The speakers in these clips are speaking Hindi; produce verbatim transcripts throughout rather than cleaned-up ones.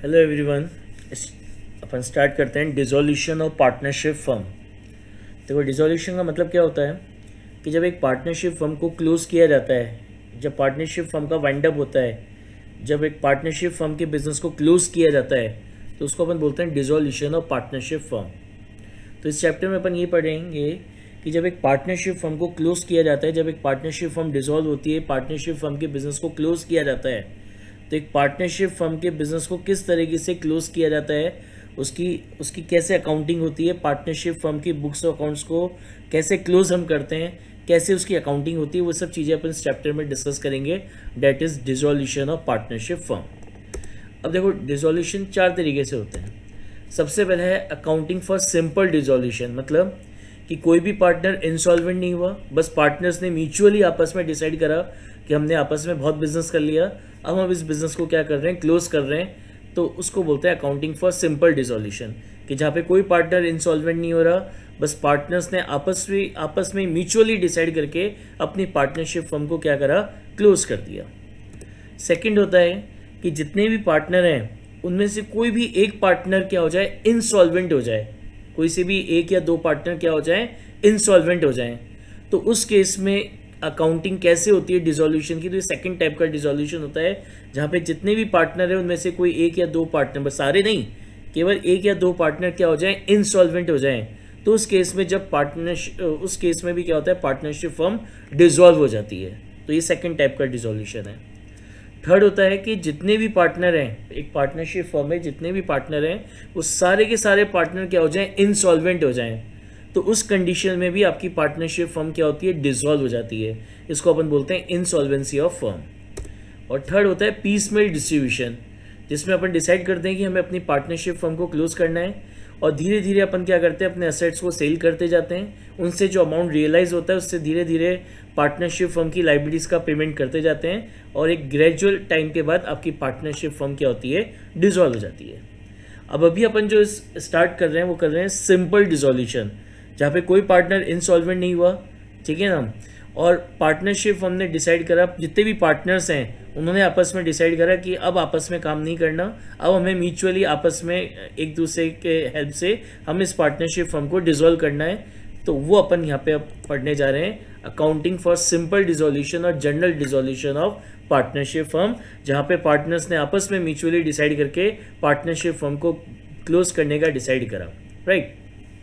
Hello everyone. अपन स्टार्ट करते हैं डिसोल्यूशन ऑफ पार्टनरशिप फर्म। देखो, डिसोल्यूशन का मतलब क्या होता है कि जब एक पार्टनरशिप फर्म को क्लोज किया जाता है, जब पार्टनरशिप फर्म का वाइंड अप होता है, जब एक पार्टनरशिप फर्म के बिजनेस को क्लोज किया जाता है तो उसको अपन बोलते हैं डिसोल्यूशन ऑफ पार्टनरशिप फर्म। तो इस चैप्टर में अपन ये पढ़ेंगे कि जब एक पार्टनरशिप फर्म को क्लोज किया जाता है, जब एक पार्टनरशिप फर्म डिसॉल्व होती है, पार्टनरशिप फर्म के बिजनेस को क्लोज किया जाता है, तो एक पार्टनरशिप फर्म के बिजनेस को किस तरीके से क्लोज किया जाता है, उसकी उसकी कैसे अकाउंटिंग होती है, पार्टनरशिप फर्म की बुक्स ऑफ अकाउंट्स को कैसे क्लोज हम करते हैं, कैसे उसकी अकाउंटिंग होती है, वो सब चीज़ें अपन इस चैप्टर में डिस्कस करेंगे। That is dissolution of partnership firm. अब देखो, डिसोल्यूशन चार तरीके से होते हैं। सबसे पहले है अकाउंटिंग फॉर सिंपल डिसोल्यूशन, मतलब कि कोई भी पार्टनर इंसॉल्वेंट नहीं हुआ, बस पार्टनर्स ने म्यूचुअली आपस में डिसाइड करा कि हमने आपस में बहुत बिजनेस कर लिया, अब हम इस बिजनेस को क्या कर रहे हैं, क्लोज कर रहे हैं, तो उसको बोलते हैं अकाउंटिंग फॉर सिंपल डिसोल्यूशन। कि जहाँ पे कोई पार्टनर इंसॉल्वेंट नहीं हो रहा, बस पार्टनर्स ने आपस में आपस में म्यूचुअली डिसाइड करके अपनी पार्टनरशिप फर्म को क्या करा, क्लोज कर दिया। सेकेंड होता है कि जितने भी पार्टनर हैं उनमें से कोई भी एक पार्टनर क्या हो जाए, इंसॉल्वेंट हो जाए, कोई से भी एक या दो पार्टनर क्या हो जाए, इंसॉल्वेंट हो जाएं। तो उस केस में अकाउंटिंग कैसे होती है डिसोल्यूशन की, तो ये सेकंड टाइप का डिसोल्यूशन होता है जहाँ पे जितने भी पार्टनर हैं उनमें से कोई एक या दो पार्टनर, बस सारे नहीं, केवल एक या दो पार्टनर क्या हो जाएं, इंसॉल्वेंट हो जाएं। तो उस केस में जब पार्टनरशिप उस केस में भी क्या होता है, पार्टनरशिप फर्म डिसॉल्व हो जाती है। तो ये सेकेंड टाइप का डिसोल्यूशन है। थर्ड होता है कि जितने भी पार्टनर हैं, एक पार्टनरशिप फर्म में जितने भी पार्टनर हैं वो सारे के सारे पार्टनर क्या हो जाएं, इंसॉल्वेंट हो जाएं। तो उस कंडीशन में भी आपकी पार्टनरशिप फर्म क्या होती है, डिसॉल्व हो जाती है। इसको अपन बोलते हैं इंसॉल्वेंसी ऑफ फर्म। और थर्ड होता है पीसमेल डिस्ट्रीब्यूशन, जिसमें अपन डिसाइड करते हैं कि हमें अपनी पार्टनरशिप फर्म को क्लोज करना है और धीरे धीरे अपन क्या करते हैं, अपने असेट्स को सेल करते जाते हैं, उनसे जो अमाउंट रियलाइज होता है उससे धीरे धीरे पार्टनरशिप फर्म की लाइबिलिटीज़ का पेमेंट करते जाते हैं और एक ग्रेजुअल टाइम के बाद आपकी पार्टनरशिप फर्म क्या होती है, डिसॉल्व हो जाती है। अब अभी अपन जो स्टार्ट कर रहे हैं वो कर रहे हैं सिंपल डिसोल्यूशन, जहाँ पे कोई पार्टनर इंसॉल्वेंट नहीं हुआ, ठीक है ना, और पार्टनरशिप फर्म ने डिसाइड करा, जितने भी पार्टनर्स हैं उन्होंने आपस में डिसाइड करा कि अब आपस में काम नहीं करना, अब हमें म्यूचुअली आपस में एक दूसरे के हेल्प से हम इस पार्टनरशिप फर्म को डिसॉल्व करना है। तो वो अपन यहाँ पे अब पढ़ने जा रहे हैं अकाउंटिंग फॉर सिंपल डिसोल्यूशन और general dissolution of partnership firm, जहाँ पे पार्टनर्स ने आपस में म्यूचुअली डिसाइड करके पार्टनरशिप फर्म को क्लोज करने का डिसाइड करा। राइट,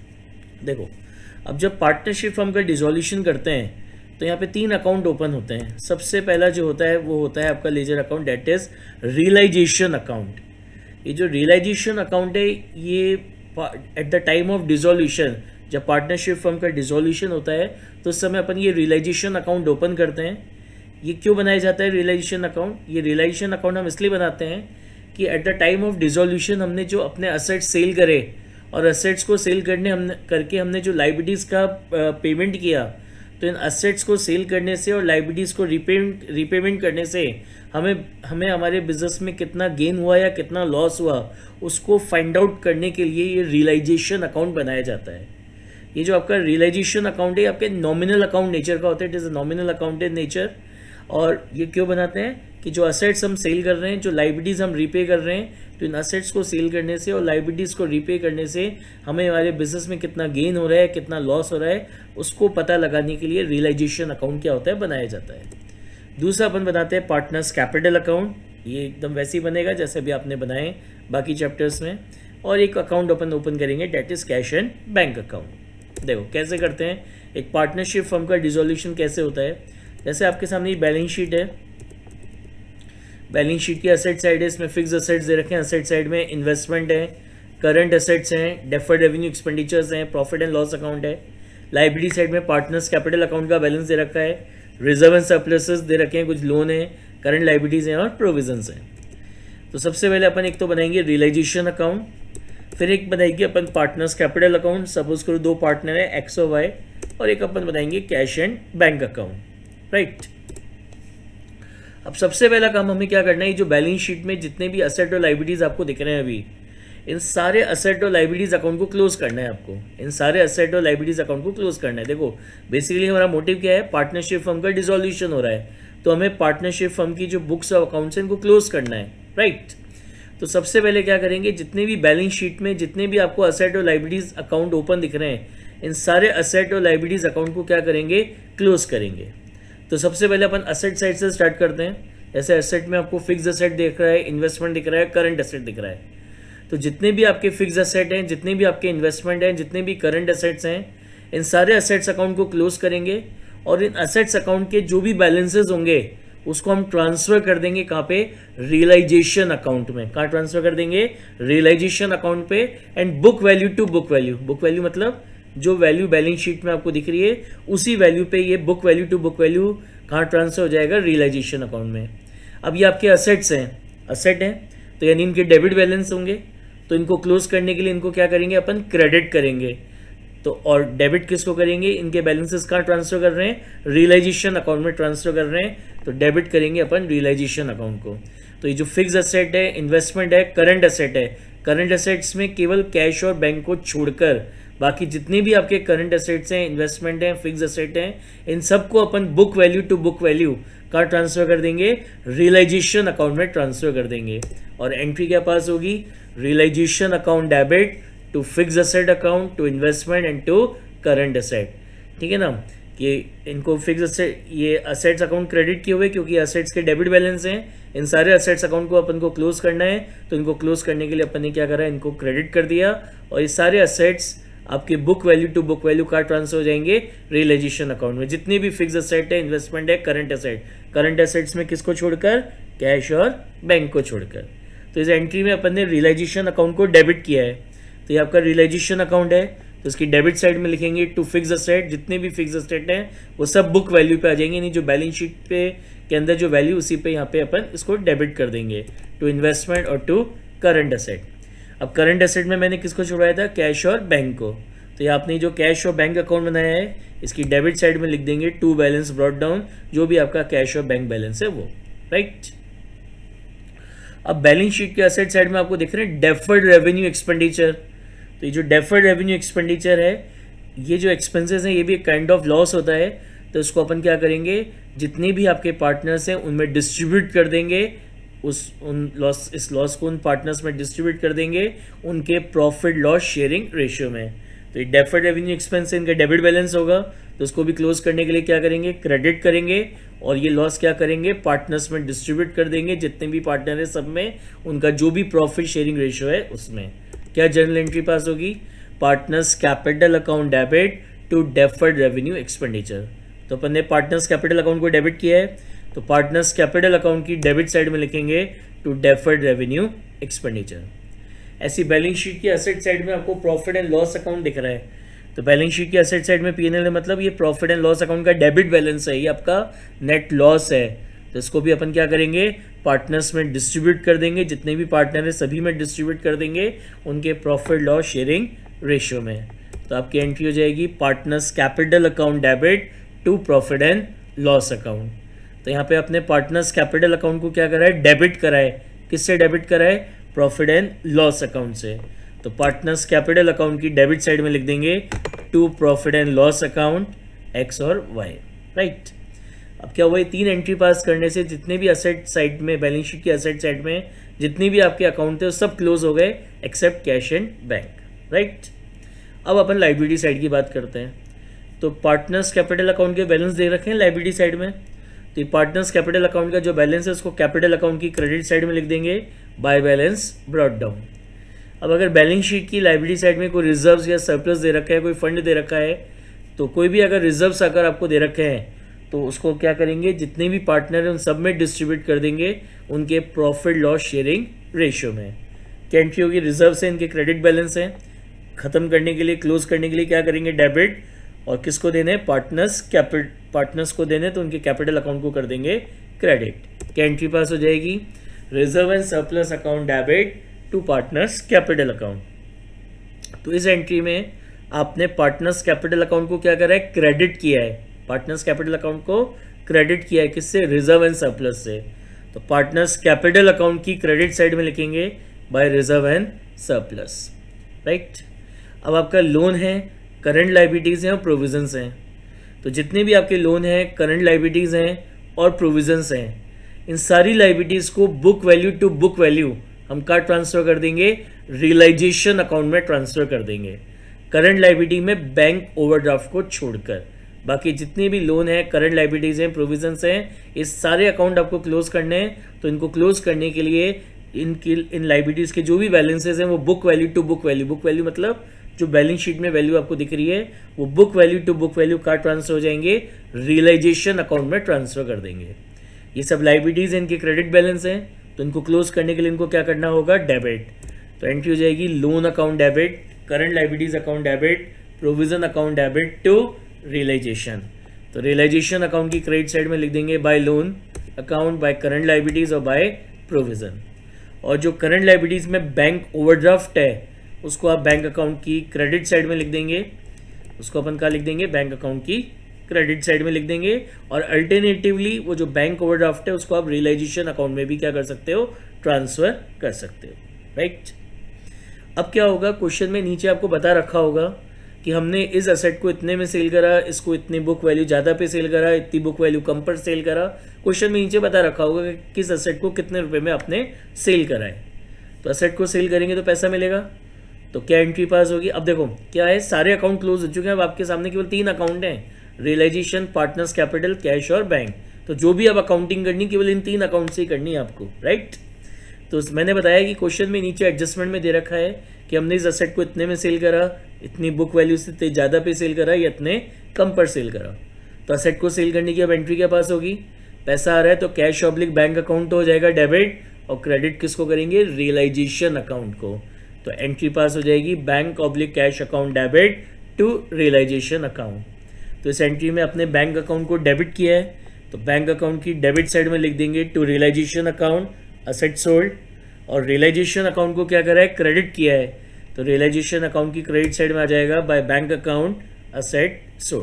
देखो, अब जब पार्टनरशिप फर्म का डिसोल्यूशन करते हैं तो यहाँ पे तीन अकाउंट ओपन होते हैं। सबसे पहला जो होता है वो होता है आपका ledger account, that is realisation account. ये जो रियलाइजेशन अकाउंट है ये at the time of dissolution, जब पार्टनरशिप फर्म का डिसोल्यूशन होता है तो उस समय अपन ये रियलाइजेशन अकाउंट ओपन करते हैं। ये क्यों बनाया जाता है रियलाइजेशन अकाउंट? ये रियलाइजेशन अकाउंट हम इसलिए बनाते हैं कि at the time of dissolution हमने जो अपने असेट्स सेल करे और असेट्स को सेल करने हमने करके हमने जो लाइबिलिटीज़ का पेमेंट किया, तो इन असेट्स को सेल करने से और लाइबिलिटीज़ को रिपेमेंट रिपेमेंट करने से हमें हमें हमारे बिजनेस में कितना गेन हुआ या कितना लॉस हुआ उसको फाइंड आउट करने के लिए ये रियलाइजेशन अकाउंट बनाया जाता है। ये जो आपका रियलाइजेशन अकाउंट है आपके नॉमिनल अकाउंट नेचर का होता है, it is a nominal account in nature. और ये क्यों बनाते हैं कि जो असेट्स हम सेल कर रहे हैं, जो लाइबिलिटीज़ हम रीपे कर रहे हैं, तो इन असेट्स को सेल करने से और लाइबिलिटीज़ को रीपे करने से हमें हमारे बिजनेस में कितना गेन हो रहा है, कितना लॉस हो रहा है, उसको पता लगाने के लिए रियलाइजेशन अकाउंट क्या होता है, बनाया जाता है। दूसरा अपन बनाते हैं पार्टनर्स कैपिटल अकाउंट। ये एकदम वैसे ही बनेगा जैसे भी आपने बनाए बाकी चैप्टर्स में। और एक अकाउंट अपन ओपन करेंगे, that is cash and bank account. देखो कैसे करते हैं, एक पार्टनरशिप फर्म का डिसोल्यूशन कैसे होता है। जैसे आपके सामने ये बैलेंस शीट है, बैलेंस शीट की असेट साइड है, इसमें फिक्स असेट्स दे रखे हैं, असेट साइड में इन्वेस्टमेंट है, करंट असेट्स हैं, डेफर्ड रेवेन्यू एक्सपेंडिचर्स हैं, प्रॉफिट एंड लॉस अकाउंट है। लाइबिलिटी साइड में पार्टनर्स कैपिटल अकाउंट का बैलेंस दे रखा है, रिजर्व एंड सरप्लसेस दे रखे हैं, कुछ लोन है, करंट लाइबिलिटीज हैं और प्रोविजंस हैं। तो सबसे पहले अपन एक तो बनाएंगे रियलाइजेशन अकाउंट, फिर एक बनाएंगे अपन पार्टनर्स कैपिटल अकाउंट, सपोज करो दो पार्टनर है एक्स और वाई, और एक अपन बनाएंगे cash and bank account. Right, अब सबसे पहला काम हमें क्या करना है, जो बैलेंस शीट में जितने भी असेट और लाइबिलिटीज आपको दिख रहे हैं अभी, इन सारे असेट और लाइबिलिटीज अकाउंट को क्लोज करना है आपको। इन सारे असेट और लाइबिलिटीज अकाउंट को क्लोज करना है। देखो बेसिकली हमारा मोटिव क्या है, पार्टनरशिप फर्म का डिसोल्यूशन हो रहा है, तो हमें पार्टनरशिप फर्म की जो बुक्स ऑफ अकाउंट्स हैं इनको क्लोज करना है। राइट, तो सबसे पहले क्या करेंगे, जितने भी बैलेंस शीट में जितने भी आपको असेट और लाइबिलिटीज अकाउंट ओपन दिख रहे हैं, इन सारे असेट और लाइबिलिटीज अकाउंट को क्या करेंगे, क्लोज करेंगे। तो सबसे पहले अपन असेट साइड से स्टार्ट करते हैं। जैसे एसेट में आपको फिक्स असेट दिख रहा है, इन्वेस्टमेंट दिख रहा है, करंट असेट दिख रहा है। तो जितने भी आपके फिक्स असेट हैं, जितने भी आपके इन्वेस्टमेंट हैं, जितने भी करंट असेट्स हैं, इन सारे असेट्स अकाउंट को क्लोज करेंगे और इन असेट्स अकाउंट के जो भी बैलेंसेस होंगे उसको हम ट्रांसफर कर देंगे कहाँ पे, रियलाइजेशन अकाउंट में। कहाँ ट्रांसफर कर देंगे, रियलाइजेशन अकाउंट पे। And book value to book value, book value मतलब जो वैल्यू बैलेंस शीट में आपको दिख रही है उसी वैल्यू पे ये book value to book value कहाँ ट्रांसफर हो जाएगा, रियलाइजेशन अकाउंट में। अब ये आपके असेट्स हैं, असेट हैं तो यानी इनके डेबिट बैलेंस होंगे, तो इनको क्लोज करने के लिए इनको क्या करेंगे, अपन क्रेडिट करेंगे। तो और डेबिट किसको करेंगे, इनके बैलेंसेस कहाँ ट्रांसफर कर रहे हैं, रियलाइजेशन अकाउंट में ट्रांसफर कर रहे हैं, तो डेबिट करेंगे अपन रियलाइजेशन अकाउंट को। तो ये जो फिक्स असेट है, इन्वेस्टमेंट है, करंट असेट है, करंट असेट्स में केवल कैश और बैंक को छोड़कर बाकी जितने भी आपके करंट असेट्स हैं, इन्वेस्टमेंट हैं, फिक्स असेट हैं, इन सबको अपन book value to book value कहाँ ट्रांसफर कर देंगे, रियलाइजेशन अकाउंट में ट्रांसफर कर देंगे। और एंट्री क्या पास होगी, realisation account debit to fix asset account to investment and to current asset. ठीक है ना, कि इनको फिक्स असेट, ये असेट्स अकाउंट क्रेडिट किए हुए क्योंकि असेट्स के डेबिट बैलेंस हैं। इन सारे असेट्स अकाउंट को अपन को क्लोज करना है, तो इनको क्लोज करने के लिए अपन ने क्या करा, इनको क्रेडिट कर दिया और ये सारे असेट्स आपके book value to book value का ट्रांसफर हो जाएंगे रियलाइजेशन अकाउंट में। जितनी भी फिक्स असेट है, इन्वेस्टमेंट है, करंट असेट, करंट असेट्स में किसको छोड़कर, कैश और बैंक को छोड़कर। तो इस एंट्री में अपन ने रियलाइजेशन अकाउंट को डेबिट किया है, तो ये आपका रियलाइजेशन अकाउंट है, तो इसकी डेबिट साइड में लिखेंगे टू फिक्स असेट, जितने भी फिक्स असेट हैं वो सब बुक वैल्यू पे आ जाएंगे, यानी जो बैलेंस शीट पे के अंदर जो वैल्यू उसी पे यहाँ पे अपन इसको डेबिट कर देंगे टू इन्वेस्टमेंट और टू करंट असेट। अब करंट असेट में मैंने किसको छुड़वाया था, कैश और बैंक को। तो ये आपने जो कैश और बैंक अकाउंट बनाया है इसकी डेबिट साइड में लिख देंगे टू बैलेंस ब्रॉट डाउन, जो भी आपका कैश और बैंक बैलेंस है वो, राइट। अब बैलेंस शीट के असेट साइड में आपको दिख रहे हैं डेफर्ड रेवेन्यू एक्सपेंडिचर। तो ये जो डेफर्ड रेवेन्यू एक्सपेंडिचर है, ये जो एक्सपेंसेस हैं ये भी एक काइंड ऑफ लॉस होता है, तो इसको अपन क्या करेंगे, जितने भी आपके पार्टनर्स हैं उनमें डिस्ट्रीब्यूट कर देंगे, उस उन लॉस इस लॉस को उन पार्टनर्स में डिस्ट्रीब्यूट कर देंगे उनके प्रॉफिट लॉस शेयरिंग रेशियो में। तो ये डेफर्ड रेवेन्यू एक्सपेंस इनका डेबिट बैलेंस होगा, तो उसको भी क्लोज करने के लिए क्या करेंगे, क्रेडिट करेंगे और ये लॉस क्या करेंगे, पार्टनर्स में डिस्ट्रीब्यूट कर देंगे, जितने भी पार्टनर है सब में उनका जो भी प्रॉफिट शेयरिंग रेशियो है उसमें। क्या जर्नल एंट्री पास होगी, partners capital account debit to deferred revenue expenditure. तो अपन ने पार्टनर्स कैपिटल अकाउंट को डेबिट किया है, तो पार्टनर्स कैपिटल अकाउंट की डेबिट साइड में लिखेंगे टू डेफर्ड रेवेन्यू एक्सपेंडिचर। ऐसी बैलेंस शीट की एसेट साइड में आपको प्रॉफिट एंड लॉस अकाउंट दिख रहा है, तो बैलेंस शीट की एसेट साइड में पीएनएल मतलब ये प्रॉफिट एंड लॉस अकाउंट का डेबिट बैलेंस है, ये आपका नेट लॉस है, तो इसको भी अपन क्या करेंगे, पार्टनर्स में डिस्ट्रीब्यूट कर देंगे, जितने भी पार्टनर है सभी में डिस्ट्रीब्यूट कर देंगे उनके प्रॉफिट लॉस शेयरिंग रेशियो में। तो आपकी एंट्री हो जाएगी partners capital account debit to profit and loss account. तो यहाँ पे अपने पार्टनर्स कैपिटल अकाउंट को क्या करा है, डेबिट करा है, किससे डेबिट करा है, प्रॉफिट एंड लॉस अकाउंट से। तो पार्टनर्स कैपिटल अकाउंट की डेबिट साइड में लिख देंगे to profit and loss account X और वाई, राइट। अब क्या हुआ, तीन एंट्री पास करने से जितने भी असेट साइड में, बैलेंस शीट की असेट साइड में जितने भी आपके अकाउंट थे वो सब क्लोज हो गए except cash and bank, right. अब अपन लाइबिलिटी साइड की बात करते हैं। तो पार्टनर्स कैपिटल अकाउंट के बैलेंस दे रखे हैं लाइबिलिटी साइड में, तो ये पार्टनर्स कैपिटल अकाउंट का जो बैलेंस है उसको कैपिटल अकाउंट की क्रेडिट साइड में लिख देंगे बाय बैलेंस ब्रॉट डाउन। अब अगर बैलेंस शीट की लाइबिलिटी साइड में कोई रिजर्व्स या सरप्लस दे रखा है, कोई फंड दे रखा है, तो कोई भी अगर रिजर्व्स अगर आपको दे रखे हैं तो उसको क्या करेंगे, जितने भी पार्टनर हैं उन सब में डिस्ट्रीब्यूट कर देंगे उनके प्रॉफिट लॉस शेयरिंग रेशियो में। क्या एंट्री होगी, रिजर्व से इनके क्रेडिट बैलेंस हैं, खत्म करने के लिए, क्लोज करने के लिए क्या करेंगे, डेबिट, और किसको देने, पार्टनर्स कैपिट पार्टनर्स को देने तो उनके कैपिटल अकाउंट को कर देंगे क्रेडिट। क्या एंट्री पास हो जाएगी, reserve and surplus account debit to partners capital account. तो इस एंट्री में आपने पार्टनर्स कैपिटल अकाउंट को क्या करा है, क्रेडिट किया है, पार्टनर्स कैपिटल अकाउंट को क्रेडिट किया है, किससे, रिजर्व एंड सरप्लस से। तो पार्टनर्स कैपिटल अकाउंट की क्रेडिट साइड में लिखेंगे by reserve and surplus, right. अब आपका लोन है, करंट लाइबिलिटीज हैं और प्रोविजंस हैं, तो जितने भी आपके लोन हैं, करंट लाइबिलिटीज हैं और प्रोविजंस हैं, इन सारी लाइबिलिटीज को book value to book value हम कहाँ ट्रांसफर कर देंगे, रियलाइजेशन अकाउंट में ट्रांसफर कर देंगे, करंट लायबिलिटी में बैंक ओवरड्राफ्ट को छोड़कर। बाकी जितने भी लोन है, करंट लायबिलिटीज हैं, प्रोविजंस हैं, ये सारे अकाउंट आपको क्लोज करने हैं। तो इनको क्लोज करने के लिए इनकी इन लायबिलिटीज के जो भी बैलेंसेज हैं वो book value to book value, book value मतलब जो बैलेंस शीट में वैल्यू आपको दिख रही है वो book value to book value का ट्रांसफर हो जाएंगे, रियलाइजेशन अकाउंट में ट्रांसफर कर देंगे। ये सब लायबिलिटीज इनके क्रेडिट बैलेंस हैं, तो इनको क्लोज करने के लिए इनको क्या करना होगा, डेबिट। तो एंट्री हो जाएगी loan account debit, current liabilities account debit, provision account debit to realisation. तो रियलाइजेशन अकाउंट की क्रेडिट साइड में लिख देंगे by loan account, by current liabilities और बाय प्रोविजन। और जो करंट लायबिलिटीज में बैंक ओवरड्राफ्ट है उसको आप बैंक अकाउंट की क्रेडिट साइड में लिख देंगे, उसको अपन क्या लिख देंगे, बैंक अकाउंट की क्रेडिट साइड में लिख देंगे। और अल्टरनेटिवली वो जो बैंक ओवरड्राफ्ट है उसको आप रियलाइजेशन अकाउंट में भी क्या कर सकते हो, ट्रांसफर कर सकते हो, राइट। अब क्या होगा, क्वेश्चन में नीचे आपको बता रखा होगा कि हमने इस असेट को इतने में सेल करा, इसको इतनी बुक वैल्यू ज़्यादा पे सेल करा, इतनी बुक वैल्यू कम पर सेल करा। क्वेश्चन में नीचे बता रखा होगा कि किस असेट को कितने रुपए में आपने सेल करा है। तो असेट को सेल करेंगे तो पैसा मिलेगा, तो क्या एंट्री पास होगी। अब देखो क्या है, सारे अकाउंट क्लोज हो चुके हैं, अब आपके सामने केवल तीन अकाउंट हैं, रियलाइजेशन, पार्टनर्स कैपिटल, कैश और बैंक। तो जो भी अब अकाउंटिंग करनी केवल इन तीन अकाउंट से ही करनी है आपको, राइट। तो मैंने बताया कि क्वेश्चन में नीचे एडजस्टमेंट में दे रखा है कि हमने इस असेट को इतने में सेल करा, इतनी बुक वैल्यू से ज़्यादा पे सेल करा या इतने कम पर सेल करा। तो असेट को सेल करने की अब एंट्री क्या पास होगी, पैसा आ रहा है तो कैश ऑब्लिक बैंक अकाउंट हो जाएगा डेबिट, और क्रेडिट किसको करेंगे, रियलाइजेशन अकाउंट को। तो एंट्री पास हो जाएगी bank oblique cash account debit to realisation account. तो इस एंट्री में अपने बैंक अकाउंट को डेबिट किया है, तो बैंक अकाउंट की डेबिट साइड में लिख देंगे to realisation account asset sold, और रियलाइजेशन अकाउंट को क्या करा है, क्रेडिट किया है, तो रियलाइजेशन अकाउंट की क्रेडिट साइड में आ जाएगा by bank account asset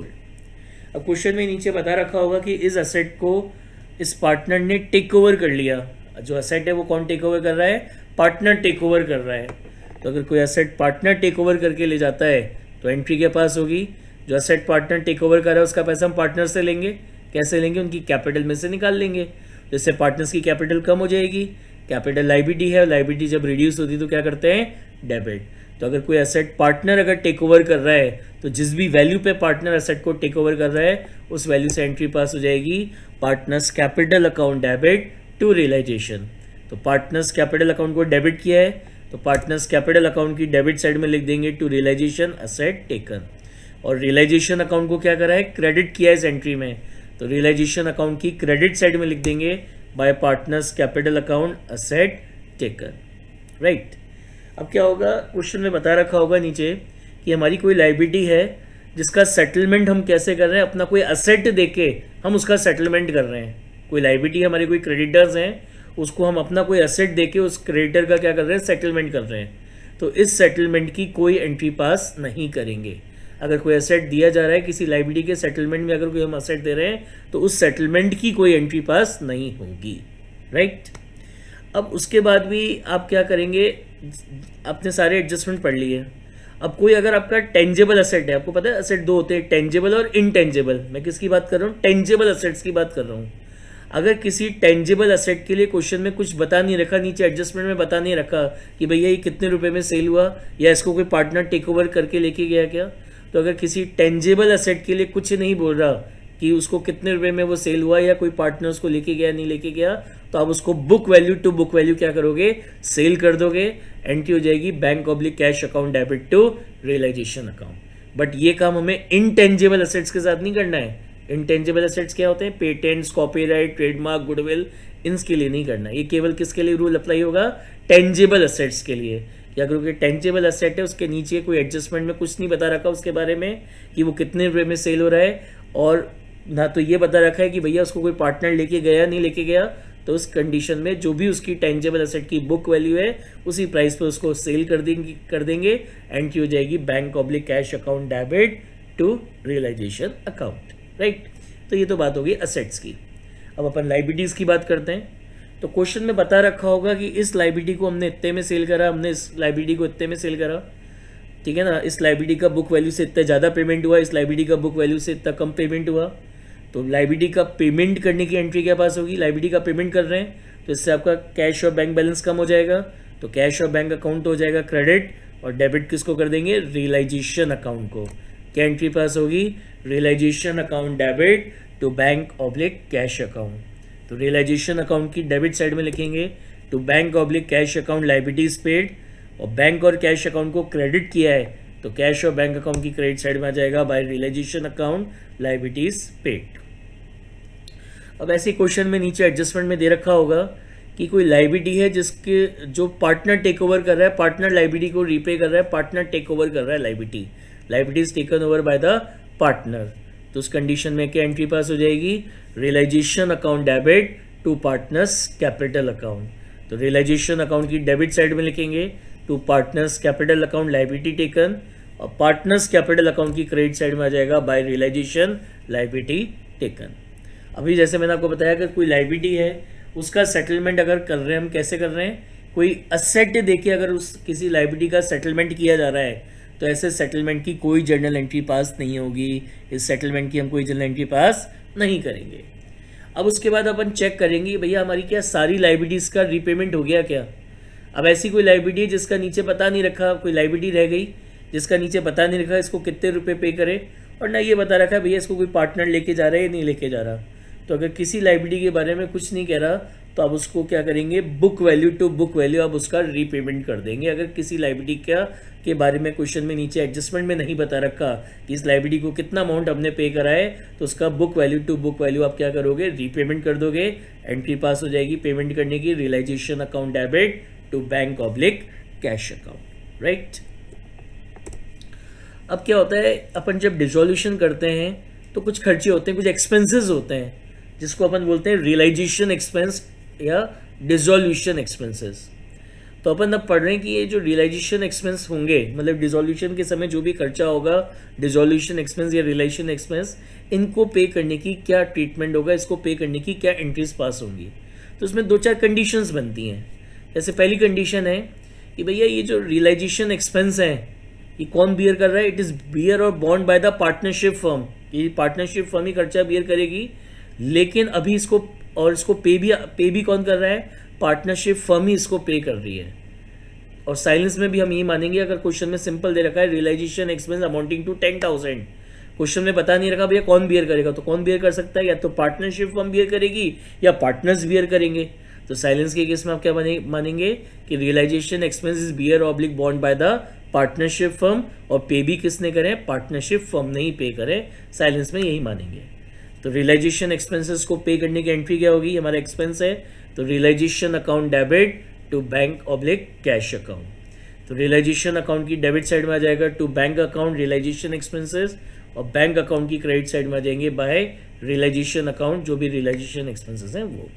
sold. अब क्वेश्चन में नीचे बता रखा होगा कि इस असेट को इस पार्टनर ने टेक ओवर कर लिया। जो असेट है वो कौन टेक ओवर कर रहा है, पार्टनर टेक ओवर कर रहा है। तो अगर कोई असेट पार्टनर टेक ओवर करके ले जाता है तो एंट्री के पास होगी, जो असेट पार्टनर टेक ओवर कर रहा है उसका पैसा हम पार्टनर से लेंगे। कैसे लेंगे, उनकी कैपिटल में से निकाल लेंगे, जिससे पार्टनर्स की कैपिटल कम हो जाएगी। कैपिटल लायबिलिटी है, लायबिलिटी जब रिड्यूस होती है तो क्या करते हैं, डेबिट। तो अगर कोई असेट पार्टनर अगर टेक ओवर कर रहा है तो जिस भी वैल्यू पे पार्टनर असेट को टेक ओवर कर रहा है उस वैल्यू से एंट्री पास हो जाएगी partners capital account debit to realisation. तो पार्टनर्स कैपिटल अकाउंट को डेबिट किया है तो पार्टनर्स कैपिटल अकाउंट की डेबिट साइड में लिख देंगे टू रियलाइजेशन असेट टेकन, और रियलाइजेशन अकाउंट को क्या करा है, क्रेडिट किया है इस एंट्री में, तो रियलाइजेशन अकाउंट की क्रेडिट साइड में लिख देंगे by partners capital account asset taken, right. अब क्या होगा, क्वेश्चन में बता रखा होगा नीचे कि हमारी कोई लायबिलिटी है जिसका सेटलमेंट हम कैसे कर रहे हैं, अपना कोई असेट देके हम उसका सेटलमेंट कर रहे हैं। कोई लायबिलिटी हमारे कोई क्रेडिटर्स हैं, उसको हम अपना कोई असेट देके उस क्रेडिटर का क्या कर रहे हैं, सेटलमेंट कर रहे हैं। तो इस सेटलमेंट की कोई एंट्री पास नहीं करेंगे। अगर कोई असेट दिया जा रहा है किसी लायबिलिटी के सेटलमेंट में, अगर कोई हम असेट दे रहे हैं तो उस सेटलमेंट की कोई एंट्री पास नहीं होगी, राइट। अब उसके बाद भी आप क्या करेंगे, आपने सारे एडजस्टमेंट पढ़ लिए। अब कोई अगर आपका टेंजेबल असेट है, आपको पता है असेट दो होते हैं, टेंजेबल और इनटेंजेबल। मैं किसकी बात कर रहा हूँ, टेंजेबल असेट्स की बात कर रहा हूँ। अगर किसी टेंजेबल असेट के लिए क्वेश्चन में कुछ बता नहीं रखा, नीचे एडजस्टमेंट में बता नहीं रखा कि भैया ये कितने रुपए में सेल हुआ या इसको कोई पार्टनर टेक ओवर करके लेके गया क्या, तो अगर किसी टेंजेबल असेट के लिए कुछ नहीं बोल रहा कि उसको कितने रुपए में वो सेल हुआ या कोई पार्टनर उसको लेके गया नहीं लेके गया, तो आप उसको book value to book value क्या करोगे, सेल कर दोगे। एंट्री हो जाएगी bank oblique cash account debit to realisation account. But ये काम हमें इनटेंजेबल असेट्स के साथ नहीं करना है। इनटेंजेबल असेट्स क्या होते हैं, पेटेंट्स, कॉपीराइट, ट्रेडमार्क, गुडविल, इनके लिए नहीं करना। ये केवल किसके लिए रूल अप्लाई होगा, टेंजेबल असेट्स के लिए। कि अगर कोई टेंजेबल असेट है उसके नीचे कोई एडजस्टमेंट में कुछ नहीं बता रखा उसके बारे में कि वो कितने रुपए में सेल हो रहा है, और ना तो ये बता रखा है कि भैया उसको कोई पार्टनर लेके गया नहीं लेके गया, तो उस कंडीशन में जो भी उसकी टेंजेबल असेट की बुक वैल्यू है उसी प्राइस पे उसको सेल कर देंगे कर देंगे एंट्री हो जाएगी bank oblique cash account debit to realisation account, right. तो ये तो बात होगी असेट्स की। अब अपन लायबिलिटीज की बात करते हैं। तो क्वेश्चन में बता रखा होगा कि इस लायबिलिटी को हमने इतने में सेल करा, हमने इस लायबिलिटी को इतने में सेल करा, ठीक है ना। इस लायबिलिटी का बुक वैल्यू से इतना ज़्यादा पेमेंट हुआ, इस लायबिलिटी का बुक वैल्यू से इतना कम पेमेंट हुआ। तो लायबिलिटी का पेमेंट करने की एंट्री क्या पास होगी, लायबिलिटी का पेमेंट कर रहे हैं तो इससे आपका कैश और बैंक बैलेंस कम हो जाएगा, तो कैश और बैंक अकाउंट हो जाएगा क्रेडिट, और डेबिट किसको कर देंगे, रियलाइजेशन अकाउंट को। क्या एंट्री पास होगी, realisation account debit to bank oblique cash account. तो रियलाइजेशन अकाउंट की डेबिट साइड में लिखेंगे to bank oblique cash account liabilities paid, और बैंक और कैश अकाउंट को क्रेडिट किया है तो कैश और बैंक अकाउंट की क्रेडिट साइड में आ जाएगा by realisation account liabilities paid. अब ऐसे क्वेश्चन में नीचे एडजस्टमेंट में दे रखा होगा कि कोई लायबिलिटी है जिसके जो पार्टनर टेक ओवर कर रहा है, पार्टनर लायबिलिटी को रीपे कर रहा है, पार्टनर टेक ओवर कर रहा है liability, liability is taken over by the partner. तो उस कंडीशन में क्या एंट्री पास हो जाएगी, realisation account debit to partners capital account. तो रियलाइजेशन अकाउंट की डेबिट साइड में लिखेंगे to partners capital account liability taken, और पार्टनर्स कैपिटल अकाउंट की क्रेडिट साइड में आ जाएगा बाय रियलाइजेशन लायबिलिटी टेकन। अभी जैसे मैंने आपको बताया कि कोई लायबिलिटी है उसका सेटलमेंट अगर कर रहे हैं, हम कैसे कर रहे हैं, कोई असेट देखिए अगर उस किसी लायबिलिटी का सेटलमेंट किया जा रहा है तो ऐसे सेटलमेंट की कोई जर्नल एंट्री पास नहीं होगी, इस सेटलमेंट की हम कोई जर्नल एंट्री पास नहीं करेंगे। अब उसके बाद अपन चेक करेंगे भैया हमारी क्या सारी लायबिलिटीज़ का रीपेमेंट हो गया क्या। अब ऐसी कोई लायबिलिटी जिसका नीचे पता नहीं रखा, कोई लायबिलिटी रह गई जिसका नीचे पता नहीं रखा इसको कितने रुपए पे करे, और ना ये बता रखा है भैया इसको कोई पार्टनर लेके जा रहा है या नहीं लेके जा रहा। तो अगर किसी लायबिलिटी के बारे में कुछ नहीं कह रहा तो आप उसको क्या करेंगे, book value to book value आप उसका रीपेमेंट कर देंगे। अगर किसी लायबिलिटी का के बारे में क्वेश्चन में नीचे एडजस्टमेंट में नहीं बता रखा कि इस लायबिलिटी को कितना अमाउंट हमने पे करा है, तो उसका book value to book value आप क्या करोगे, रीपेमेंट कर दोगे। एंट्री पास हो जाएगी पेमेंट करने की, realisation account debit to bank oblique cash account, right. अब क्या होता है, अपन जब डिसोल्यूशन करते हैं तो कुछ खर्चे होते हैं, कुछ एक्सपेंसेस होते हैं जिसको अपन बोलते हैं रियलाइजेशन एक्सपेंस या डिसोल्यूशन एक्सपेंसेस। तो अपन अब पढ़ रहे हैं कि ये जो रियलाइजेशन एक्सपेंस होंगे, मतलब डिसोल्यूशन के समय जो भी खर्चा होगा, डिसोल्यूशन एक्सपेंस या रियलाइजेशन एक्सपेंस, इनको पे करने की क्या ट्रीटमेंट होगा, इसको पे करने की क्या एंट्रीज पास होंगी। तो उसमें दो चार कंडीशंस बनती हैं। जैसे पहली कंडीशन है कि भैया ये जो रियलाइजेशन एक्सपेंस है ये कौन बियर कर रहा है, इट इज़ बियर और बॉन्ड बाय द पार्टनरशिप फर्म। ये पार्टनरशिप फर्म ही खर्चा बियर करेगी, लेकिन अभी इसको और इसको पे भी पे भी कौन कर रहा है, पार्टनरशिप फर्म ही इसको पे कर रही है। और साइलेंस में भी हम यही मानेंगे, अगर क्वेश्चन में सिंपल दे रखा है realisation expense amounting to ten thousand, question में पता नहीं रखा भैया कौन बियर करेगा, तो कौन बियर कर सकता है, या तो पार्टनरशिप फर्म बियर करेगी या पार्टनर्स बियर करेंगे। तो साइलेंस के केस में आप क्या मानेंगे कि realisation expense is bear oblique bond by the partnership firm, और पे भी किसने करें, पार्टनरशिप फर्म ने ही पे करें। साइलेंस में यही मानेंगे। तो रियलाइजेशन एक्सपेंसेस को पे करने की एंट्री क्या होगी, हमारा एक्सपेंस है तो realisation account debit to bank oblique cash account. तो रियलाइजेशन अकाउंट की डेबिट साइड में आ जाएगा to bank account realisation expenses, और बैंक अकाउंट की क्रेडिट साइड में आ जाएंगे बाय रियलाइजेशन अकाउंट जो भी रियलाइजेशन एक्सपेंसेस हैं वो।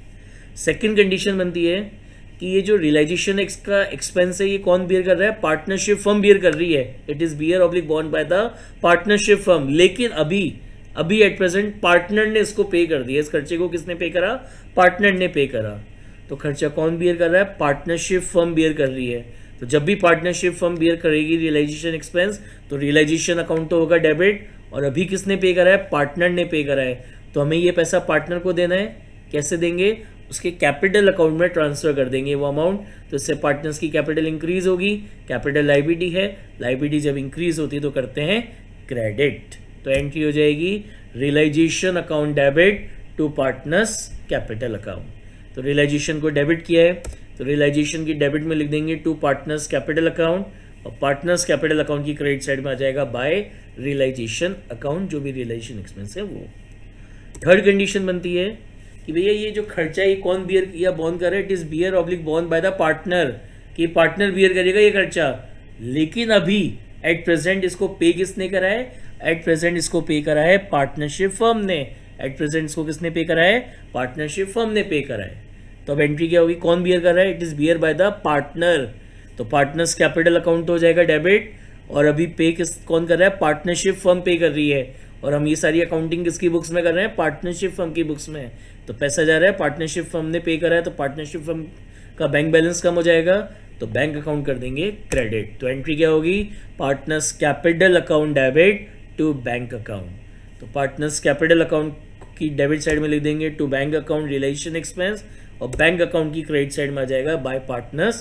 सेकेंड कंडीशन बनती है कि ये जो रियलाइजेशन एक्स का एक्सपेंस है ये कौन बियर कर रहा है, पार्टनरशिप फर्म बियर कर रही है। It is bear oblique bond by the partnership firm, लेकिन अभी अभी एट प्रेजेंट पार्टनर ने इसको पे कर दिया। इस खर्चे को किसने पे करा, पार्टनर ने पे करा। तो खर्चा कौन बियर कर रहा है, पार्टनरशिप फर्म बियर कर रही है। तो जब भी पार्टनरशिप फर्म बियर करेगी रियलाइजेशन एक्सपेंस, तो रियलाइजेशन अकाउंट तो होगा डेबिट, और अभी किसने पे करा है, पार्टनर ने पे करा है। तो हमें ये पैसा पार्टनर को देना है। कैसे देंगे, उसके कैपिटल अकाउंट में ट्रांसफर कर देंगे वो अमाउंट। तो इससे पार्टनर्स की कैपिटल इंक्रीज होगी, कैपिटल लायबिलिटी है, लायबिलिटी जब इंक्रीज होती है तो करते हैं क्रेडिट। तो एंट्री हो जाएगी realisation account debit to partners capital account. तो रियलाइजेशन को डेबिट किया है तो रियलाइजेशन की डेबिट में लिख देंगे टू पार्टनर्स कैपिटल अकाउंट, और पार्टनर्स कैपिटल अकाउंट की क्रेडिट साइड में आ जाएगा बाय रियलाइजेशन अकाउंट जो भी रियलाइजेशन एक्सपेंस है वो। थर्ड कंडीशन बनती है कि भैया ये जो खर्चा है कौन बियर या बॉन्ड कर रहा है, it is bear oblique bond by the partner, कि पार्टनर बियर करेगा ये खर्चा, लेकिन अभी एट प्रेजेंट इसको पे किसने करा है, एट प्रेजेंट इसको पे करा है पार्टनरशिप फर्म ने। एट प्रेजेंट इसको किसने पे करा है, पार्टनरशिप फर्म ने पे करा है। तो अब एंट्री क्या होगी, कौन बियर कर रहा है, it is bear by the partner. तो पार्टनर्स कैपिटल अकाउंट हो जाएगा डेबिट, और अभी पे किस कौन कर रहा है, पार्टनरशिप फर्म पे कर रही है। और हम ये सारी अकाउंटिंग किसकी बुक्स में कर रहे हैं, पार्टनरशिप फर्म की बुक्स में। तो पैसा जा रहा है, पार्टनरशिप फर्म ने पे करा है, तो पार्टनरशिप फर्म का बैंक बैलेंस कम हो जाएगा, तो बैंक अकाउंट कर देंगे क्रेडिट। तो एंट्री क्या होगी, partners capital account debit to bank account. तो पार्टनर्स कैपिटल अकाउंट की डेबिट साइड में लिख देंगे to bank account realisation expense, और बैंक अकाउंट की क्रेडिट साइड में आ जाएगा by partners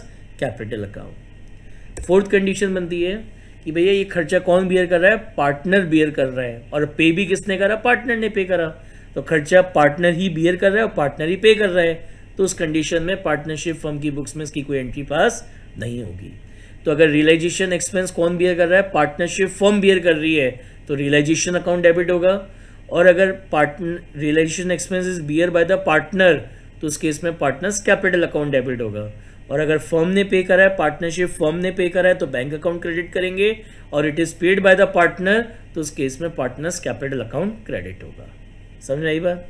capital account. Fourth condition बनती है कि भैया ये खर्चा कौन बियर कर रहा है, पार्टनर बियर कर रहा है, और पे भी किसने करा, पार्टनर ने पे करा, तो खर्चा पार्टनर ही बियर कर रहा है और पार्टनर ही पे कर रहा है, तो उस कंडीशन में पार्टनरशिप फर्म की बुक्स में इसकी कोई एंट्री पास नहीं होगी। तो अगर रियलाइजेशन एक्सपेंस कौन बियर कर रहा है, पार्टनरशिप फर्म बियर कर रही है, तो रियलाइजेशन अकाउंट डेबिट होगा। और अगर partner realisation expense is bear by the partner, तो उस केस में पार्टनर्स कैपिटल अकाउंट डेबिट होगा। और अगर फर्म ने पे करा है, पार्टनरशिप फर्म ने पे करा है, तो बैंक अकाउंट क्रेडिट करेंगे, और it is paid by the partner, तो उस केस में पार्टनर्स कैपिटल अकाउंट क्रेडिट होगा। समझ आई बात?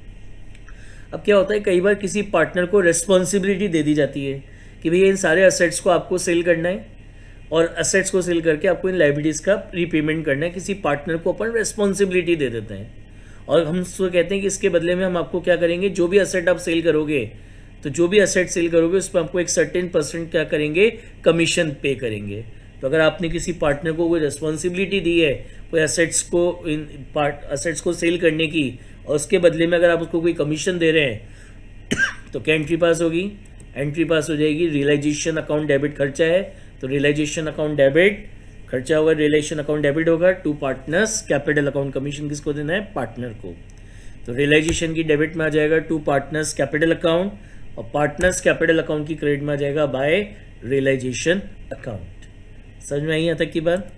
अब क्या होता है, कई बार किसी पार्टनर को रिस्पॉन्सिबिलिटी दे दी जाती है कि भैया इन सारे असेट्स को आपको सेल करना है, और असेट्स को सेल करके आपको इन लाइबिलिटीज का रीपेमेंट करना है। किसी पार्टनर को अपन रिस्पॉन्सिबिलिटी दे देते हैं, और हम उसको कहते हैं कि इसके बदले में हम आपको क्या करेंगे, जो भी असेट आप सेल करोगे, तो जो भी असेट सेल करोगे उस पर आपको एक सर्टेन परसेंट क्या करेंगे, कमीशन पे करेंगे। तो अगर आपने किसी पार्टनर को कोई रिस्पॉन्सिबिलिटी दी है कोई असेट्स को इन पार्ट असेट्स को सेल करने की, और उसके बदले में अगर आप उसको कोई कमीशन दे रहे हैं तो क्या एंट्री पास होगी, एंट्री पास हो जाएगी रियलाइजेशन अकाउंट डेबिट। खर्चा है तो रियलाइजेशन अकाउंट डेबिट, खर्चा होगा रियलाइजेशन अकाउंट डेबिट होगा, to partners capital account. Commission किसको देना है, पार्टनर को। तो रियलाइजेशन की डेबिट में आ जाएगा टू पार्टनर्स कैपिटल अकाउंट, और पार्टनर्स कैपिटल अकाउंट की क्रेडिट में आ जाएगा बाय रियलाइजेशन अकाउंट। समझ में आई यहाँ तक की बात?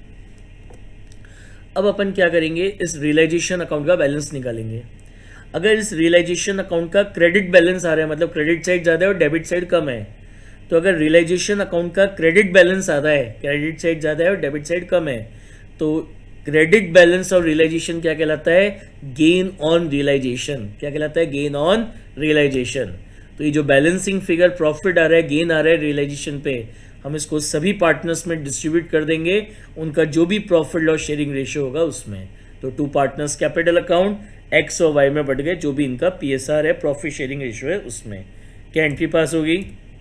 अब अपन क्या करेंगे, इस रियलाइजेशन अकाउंट का बैलेंस निकालेंगे। अगर इस रियलाइजेशन अकाउंट का क्रेडिट बैलेंस आ रहा है, मतलब क्रेडिट साइड ज़्यादा है और डेबिट साइड कम है, तो अगर रियलाइजेशन अकाउंट का क्रेडिट बैलेंस ज़्यादा है, क्रेडिट साइड ज़्यादा है और डेबिट साइड कम है, तो क्रेडिट बैलेंस और रियलाइजेशन क्या कहलाता है, गेन ऑन रियलाइजेशन। क्या कहलाता है, गेन ऑन रियलाइजेशन। तो ये जो बैलेंसिंग फिगर प्रॉफिट आ रहा है, गेन आ रहा है रियलाइजेशन पे, हम इसको सभी पार्टनर्स में डिस्ट्रीब्यूट कर देंगे, उनका जो भी प्रॉफिट लॉस शेयरिंग रेशियो होगा उसमें। तो to partners capital account X और वाई में बढ़ गए, जो भी इनका पीएसआर है, प्रॉफिट शेयरिंग रेशियो है, उसमें क्या एंट्री पास होगी,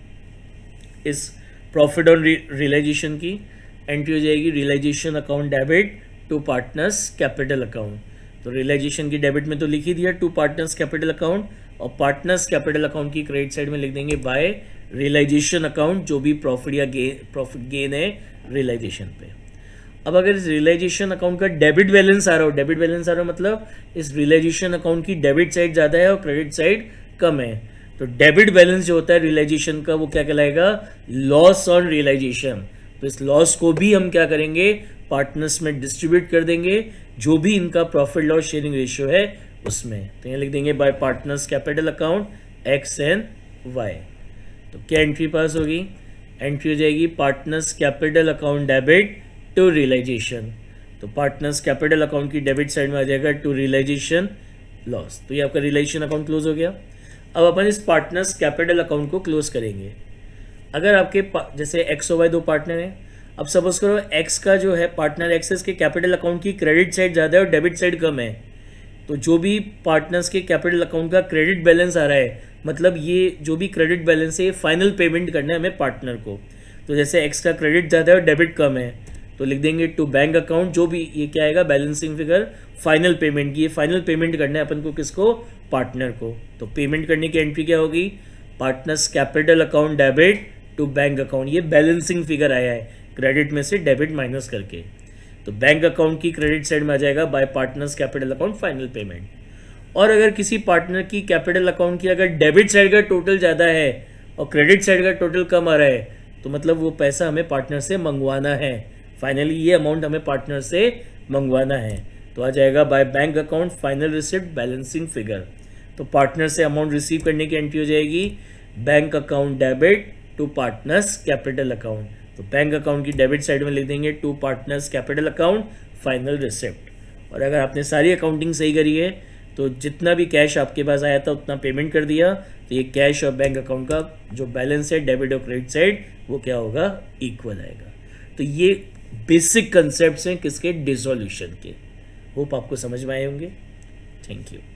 इस प्रॉफिट ऑन रियलाइजेशन की एंट्री हो जाएगी realisation account debit to partners capital account. तो रियलाइजेशन की डेबिट में तो लिख ही दिया टू पार्टनर्स कैपिटल अकाउंट, और पार्टनर्स कैपिटल अकाउंट की क्रेडिट साइड में लिख देंगे बाय रियलाइजेशन अकाउंट, जो भी प्रॉफिट या गेन प्रॉफिट गेन है रियलाइजेशन पे। अब अगर इस रियलाइजेशन अकाउंट का डेबिट बैलेंस आ रहा हो, डेबिट बैलेंस आ रहा हो मतलब इस रियलाइजेशन अकाउंट की डेबिट साइड ज़्यादा है और क्रेडिट साइड कम है, तो डेबिट बैलेंस जो होता है रियलाइजेशन का वो क्या कहलाएगा, लॉस ऑन रियलाइजेशन। तो इस लॉस को भी हम क्या करेंगे, पार्टनर्स में डिस्ट्रीब्यूट कर देंगे, जो भी इनका प्रॉफिट लॉस शेयरिंग रेशियो है उसमें। तो यहाँ लिख देंगे by partners capital account X and Y. तो क्या एंट्री पास होगी, एंट्री हो जाएगी partners capital account debit to realisation. तो पार्टनर्स कैपिटल अकाउंट की डेबिट साइड में आ जाएगा टू रियलाइजेशन लॉस। तो ये आपका रियलाइजेशन अकाउंट क्लोज हो गया। अब अपन इस पार्टनर्स कैपिटल अकाउंट को क्लोज करेंगे। अगर आपके जैसे एक्स और वाई दो पार्टनर हैं, अब सपोज करो एक्स का जो है पार्टनर एक्सेस के कैपिटल अकाउंट की क्रेडिट साइड ज़्यादा है और डेबिट साइड कम है, तो जो भी पार्टनर्स के कैपिटल अकाउंट का क्रेडिट बैलेंस आ रहा है, मतलब ये जो भी क्रेडिट बैलेंस है ये फाइनल पेमेंट करना है हमें पार्टनर को। तो जैसे एक्स का क्रेडिट ज़्यादा है और डेबिट कम है, तो लिख देंगे टू बैंक अकाउंट, जो भी ये क्या आएगा बैलेंसिंग फिगर फाइनल पेमेंट की, ये फाइनल पेमेंट करना है अपन को, किसको, पार्टनर को। तो पेमेंट करने की एंट्री क्या होगी, partners capital account debit to bank account. ये बैलेंसिंग फिगर आया है क्रेडिट में से डेबिट माइनस करके, तो बैंक अकाउंट की क्रेडिट साइड में आ जाएगा by partners capital account final payment. और अगर किसी पार्टनर की कैपिटल अकाउंट की अगर डेबिट साइड का टोटल ज़्यादा है और क्रेडिट साइड का टोटल कम आ रहा है, तो मतलब वो पैसा हमें पार्टनर से मंगवाना है, फाइनली ये अमाउंट हमें पार्टनर से मंगवाना है। तो आ जाएगा by bank account final receipt balancing figure. तो पार्टनर से अमाउंट रिसीव करने की एंट्री हो जाएगी bank account debit to partners capital account. तो बैंक अकाउंट की डेबिट साइड में लिख देंगे to partners capital account final receipt. और अगर आपने सारी अकाउंटिंग सही करी है तो जितना भी कैश आपके पास आया था उतना पेमेंट कर दिया, तो ये कैश और बैंक अकाउंट का जो बैलेंस है डेबिट और क्रेडिट साइड वो क्या होगा, इक्वल आएगा। तो ये बेसिक कंसेप्ट्स हैं किसके, डिसोल्यूशन के। होप आपको समझ में आए होंगे। Thank you.